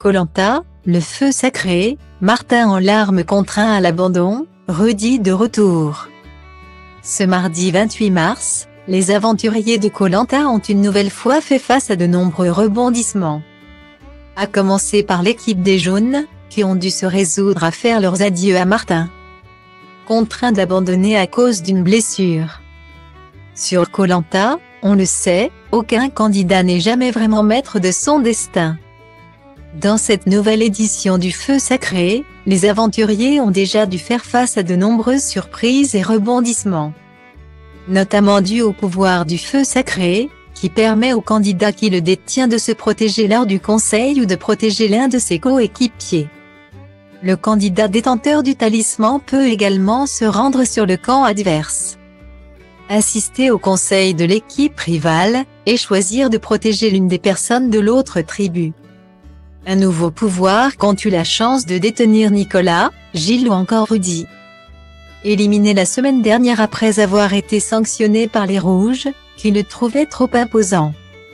Koh-Lanta, le feu sacré, Martin en larmes contraint à l'abandon, Rudy de retour. Ce mardi 28 mars, les aventuriers de Koh-Lanta ont une nouvelle fois fait face à de nombreux rebondissements. À commencer par l'équipe des Jaunes, qui ont dû se résoudre à faire leurs adieux à Martin, contraint d'abandonner à cause d'une blessure. Sur Koh-Lanta, on le sait, aucun candidat n'est jamais vraiment maître de son destin. Dans cette nouvelle édition du Feu Sacré, les aventuriers ont déjà dû faire face à de nombreuses surprises et rebondissements. Notamment dû au pouvoir du Feu Sacré, qui permet au candidat qui le détient de se protéger lors du conseil ou de protéger l'un de ses coéquipiers. Le candidat détenteur du talisman peut également se rendre sur le camp adverse, assister au conseil de l'équipe rivale, et choisir de protéger l'une des personnes de l'autre tribu. Un nouveau pouvoir qu'ont eu la chance de détenir Nicolas, Gilles ou encore Rudy, éliminé la semaine dernière après avoir été sanctionné par les Rouges, qui le trouvaient trop imposant.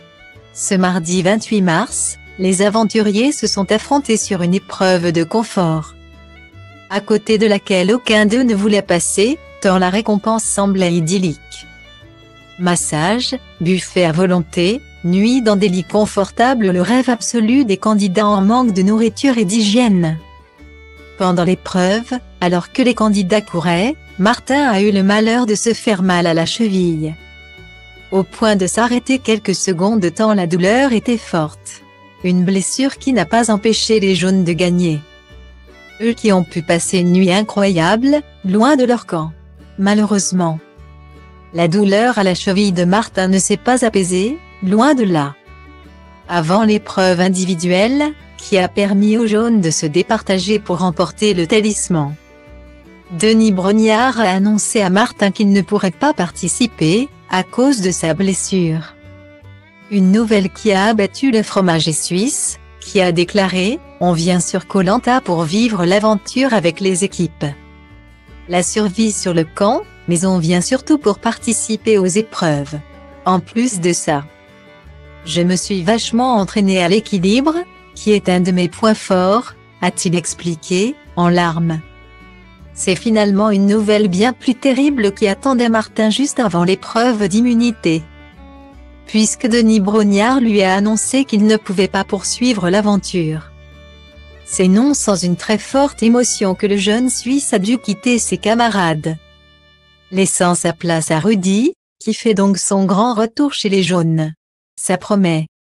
Ce mardi 28 mars, les aventuriers se sont affrontés sur une épreuve de confort, à côté de laquelle aucun d'eux ne voulait passer, tant la récompense semblait idyllique. Massage, buffet à volonté, nuit dans des lits confortables, le rêve absolu des candidats en manque de nourriture et d'hygiène. Pendant l'épreuve, alors que les candidats couraient, Martin a eu le malheur de se faire mal à la cheville, au point de s'arrêter quelques secondes tant la douleur était forte. Une blessure qui n'a pas empêché les Jaunes de gagner, eux qui ont pu passer une nuit incroyable, loin de leur camp. Malheureusement, la douleur à la cheville de Martin ne s'est pas apaisée, loin de là. Avant l'épreuve individuelle, qui a permis aux Jaunes de se départager pour remporter le talisman, Denis Brognard a annoncé à Martin qu'il ne pourrait pas participer, à cause de sa blessure. Une nouvelle qui a abattu le fromager suisse, qui a déclaré « On vient sur Koh-Lanta pour vivre l'aventure avec les équipes. La survie sur le camp, mais on vient surtout pour participer aux épreuves. En plus de ça, je me suis vachement entraîné à l'équilibre, qui est un de mes points forts », a-t-il expliqué, en larmes. C'est finalement une nouvelle bien plus terrible qui attendait Martin juste avant l'épreuve d'immunité, puisque Denis Brognard lui a annoncé qu'il ne pouvait pas poursuivre l'aventure. C'est non sans une très forte émotion que le jeune Suisse a dû quitter ses camarades, laissant sa place à Rudy, qui fait donc son grand retour chez les Jaunes. Ça promet.